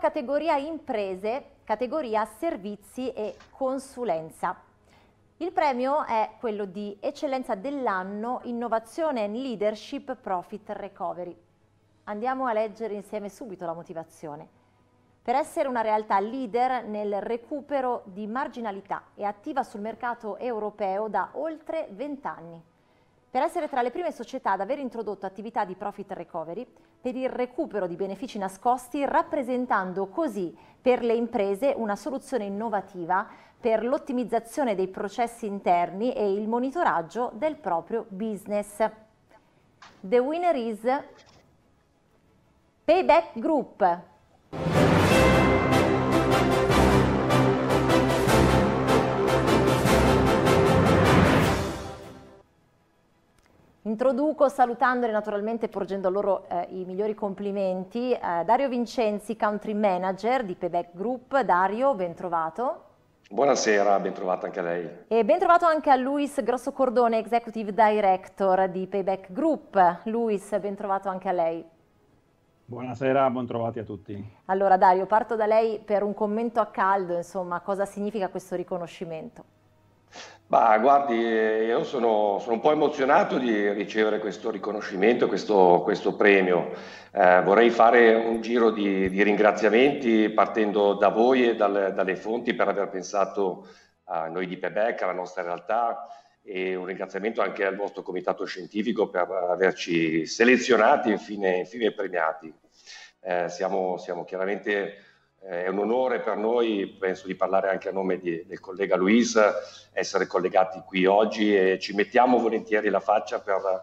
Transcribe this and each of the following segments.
categoria imprese, categoria servizi e consulenza. Il premio è quello di eccellenza dell'anno, innovazione and leadership profit recovery. Andiamo a leggere insieme subito la motivazione. Per essere una realtà leader nel recupero di marginalità e attiva sul mercato europeo da oltre 20 anni. Per essere tra le prime società ad aver introdotto attività di profit recovery per il recupero di benefici nascosti, rappresentando così per le imprese una soluzione innovativa per l'ottimizzazione dei processi interni e il monitoraggio del proprio business. The winner is Payback Group. Introduco salutandoli naturalmente e porgendo loro i migliori complimenti. Dario Vincenzi, Country Manager di Payback Group. Dario, ben trovato. Buonasera, ben trovato anche a lei. E ben trovato anche a Luis Grossocordone, Executive Director di Payback Group. Luis, ben trovato anche a lei. Buonasera, ben trovati a tutti. Allora Dario, parto da lei per un commento a caldo, insomma, cosa significa questo riconoscimento? Bah, guardi, io sono un po' emozionato di ricevere questo riconoscimento, questo premio. Vorrei fare un giro di ringraziamenti partendo da voi e dalle fonti per aver pensato a noi di Payback, alla nostra realtà, e un ringraziamento anche al vostro comitato scientifico per averci selezionati e infine premiati. Siamo chiaramente... È un onore per noi, penso di parlare anche a nome del collega Luis, essere collegati qui oggi e ci mettiamo volentieri la faccia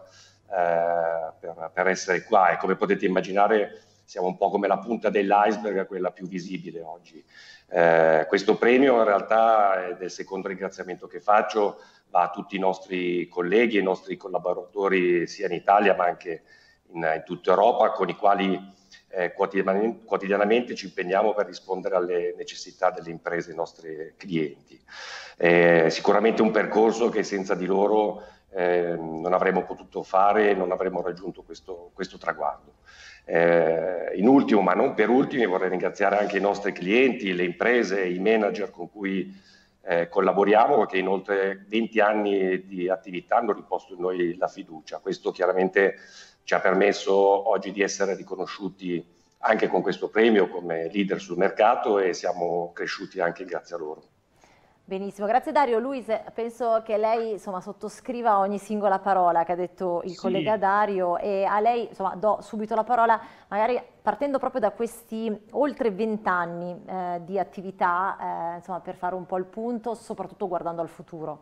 per essere qua, e come potete immaginare siamo un po' come la punta dell'iceberg, quella più visibile oggi. Questo premio in realtà, ed è il secondo ringraziamento che faccio, va a tutti i nostri colleghi e i nostri collaboratori sia in Italia ma anche in tutta Europa, con i quali quotidianamente ci impegniamo per rispondere alle necessità delle imprese e dei nostri clienti. Sicuramente un percorso che senza di loro non avremmo potuto fare, non avremmo raggiunto questo traguardo. In ultimo, ma non per ultimi, vorrei ringraziare anche i nostri clienti, le imprese, i manager con cui collaboriamo, perché in oltre 20 anni di attività hanno riposto in noi la fiducia. Questo chiaramente ci ha permesso oggi di essere riconosciuti anche con questo premio come leader sul mercato, e siamo cresciuti anche grazie a loro. Benissimo, grazie Dario. Luis, penso che lei insomma sottoscriva ogni singola parola che ha detto il collega Dario, e a lei insomma do subito la parola, magari partendo proprio da questi oltre 20 anni di attività, insomma, per fare un po' il punto, soprattutto guardando al futuro.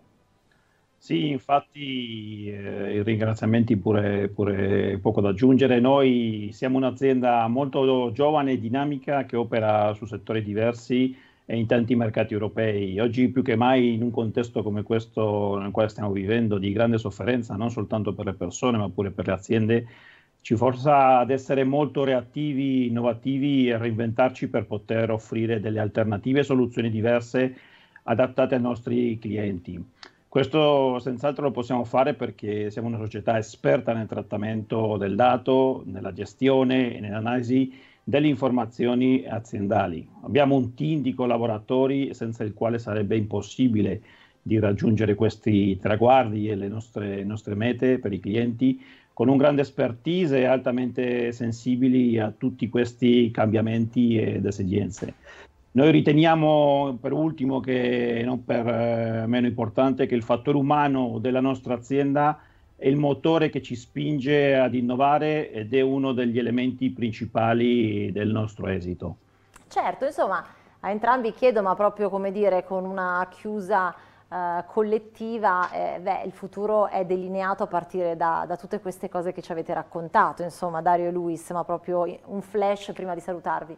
Sì, infatti i ringraziamenti pure poco da aggiungere. Noi siamo un'azienda molto giovane e dinamica che opera su settori diversi e in tanti mercati europei. Oggi più che mai, in un contesto come questo nel quale stiamo vivendo, di grande sofferenza, non soltanto per le persone ma pure per le aziende, ci forza ad essere molto reattivi, innovativi e a reinventarci per poter offrire delle alternative e soluzioni diverse adattate ai nostri clienti. Questo senz'altro lo possiamo fare perché siamo una società esperta nel trattamento del dato, nella gestione e nell'analisi delle informazioni aziendali. Abbiamo un team di collaboratori senza il quale sarebbe impossibile di raggiungere questi traguardi e le nostre mete per i clienti, con un grande expertise e altamente sensibili a tutti questi cambiamenti ed esigenze. Noi riteniamo, per ultimo, che non per meno importante, che il fattore umano della nostra azienda è il motore che ci spinge ad innovare ed è uno degli elementi principali del nostro esito. Certo, insomma, a entrambi chiedo, ma proprio come dire, con una chiusa collettiva, il futuro è delineato a partire da tutte queste cose che ci avete raccontato, insomma, Dario e Luis, ma proprio un flash prima di salutarvi.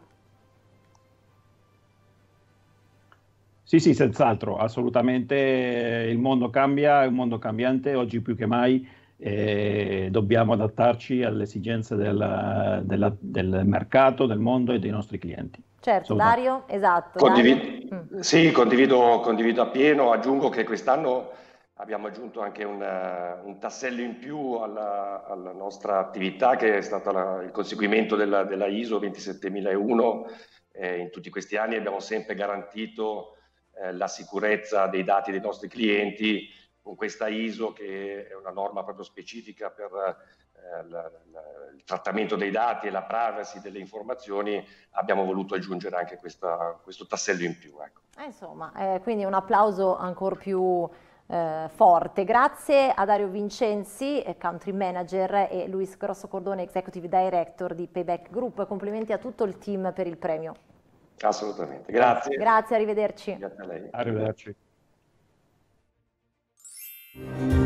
Sì, senz'altro, assolutamente il mondo cambia, è un mondo cambiante, oggi più che mai dobbiamo adattarci alle esigenze del mercato, del mondo e dei nostri clienti. Certo, Dario, esatto. Sì, condivido appieno, aggiungo che quest'anno abbiamo aggiunto anche un tassello in più alla nostra attività, che è stata il conseguimento della ISO 27001. In tutti questi anni abbiamo sempre garantito la sicurezza dei dati dei nostri clienti con questa ISO, che è una norma proprio specifica per il trattamento dei dati e la privacy delle informazioni. Abbiamo voluto aggiungere anche questo tassello in più. Ecco. Insomma, quindi un applauso ancora più forte. Grazie a Dario Vincenzi, Country Manager, e Luis Grosso Cordone, Executive Director di Payback Group. Complimenti a tutto il team per il premio. Assolutamente, grazie. Grazie, arrivederci. Grazie a lei. Arrivederci.